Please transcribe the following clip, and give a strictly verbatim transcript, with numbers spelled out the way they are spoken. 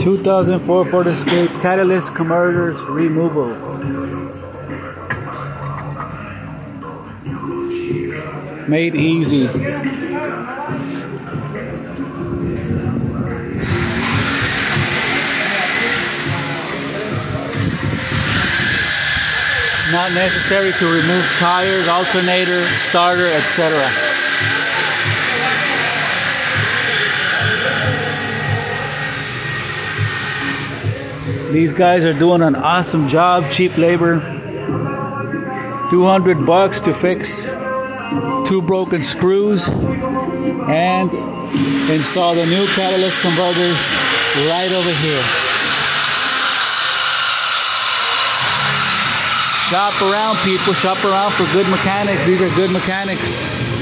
two thousand four Ford Escape catalyst converters removal. Made easy. Not necessary to remove tires, alternator, starter, et cetera. These guys are doing an awesome job, cheap labor. two hundred bucks to fix two broken screws and install the new catalyst converters right over here. Shop around, people. Shop around for good mechanics. These are good mechanics.